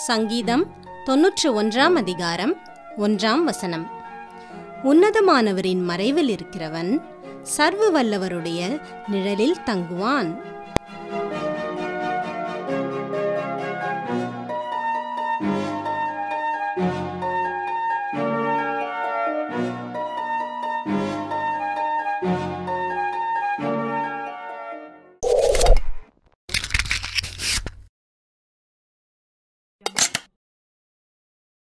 சங்கீதம் 91 அதிகாரம் 1 உன்னதமானவரின் மறைவில் இருக்கிறவன் சர்வ வல்லவருடைய நிழலில் தங்குவான்.